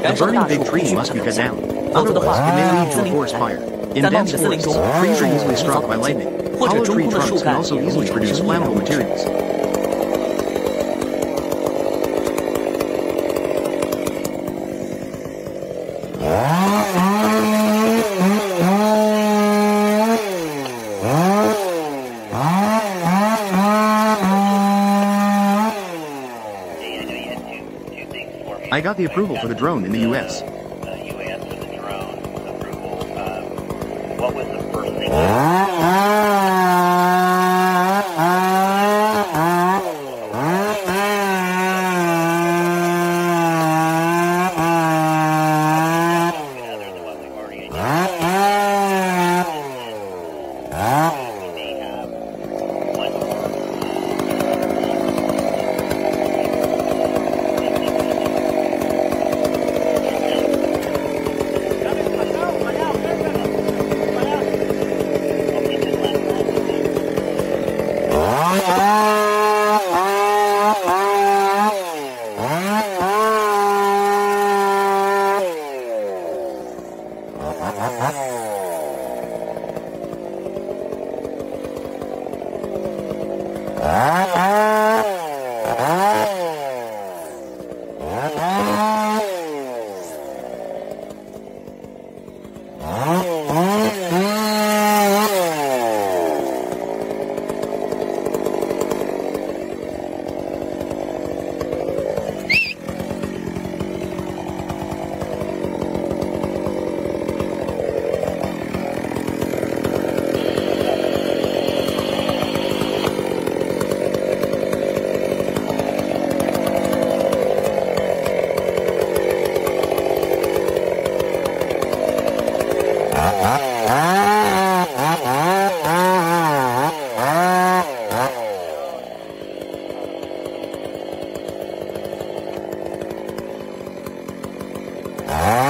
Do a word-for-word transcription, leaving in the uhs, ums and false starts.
The burning big tree must be cut down. Otherwise, it may lead to a forest fire. In dense forests, trees are easily struck by lightning. Hollow tree trunks can also easily produce flammable materials. I got the approval for the drone in the U S. The U S for the drone approval. Uh, what was the first thing? Ah.